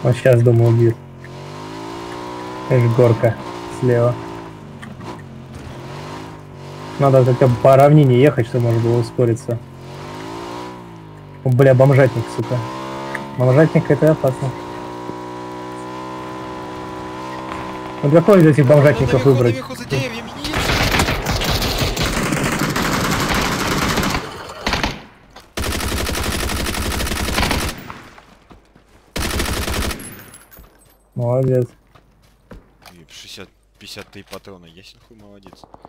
Вот сейчас, думаю, убьют. Это же горка слева. Надо как-то по равнине ехать, чтобы можно было ускориться. О, бля, бомжатник, сука. Бомжатник — это опасно. Ну какой из этих бомжатников выбрать? Наверху за деревьями. Молодец. 60-53 патрона. Ясен хуй, молодец.